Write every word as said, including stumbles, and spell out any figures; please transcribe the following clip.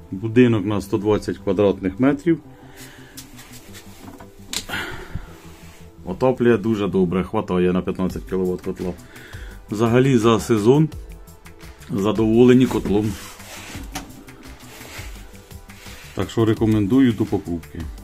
Будинок на сто двадцять квадратних метрів. Отоплює дуже добре, хватає на п'ятнадцять кіловат котла. Взагалі за сезон задоволені котлом. Так що рекомендую до покупки.